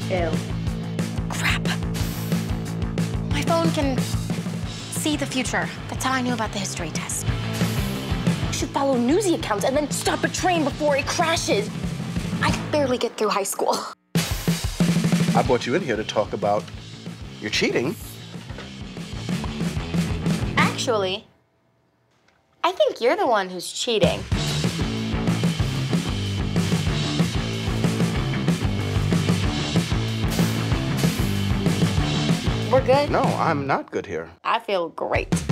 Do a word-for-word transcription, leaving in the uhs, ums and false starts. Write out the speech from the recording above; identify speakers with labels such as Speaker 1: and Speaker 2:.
Speaker 1: Ew.
Speaker 2: Crap. My phone can see the future. That's how I knew about the history test.
Speaker 3: You should follow newsy accounts and then stop a train before it crashes. I could barely get through high school.
Speaker 4: I brought you in here to talk about your cheating.
Speaker 2: Actually, I think you're the one who's cheating. We're good?
Speaker 4: No, I'm not good here.
Speaker 2: I feel great.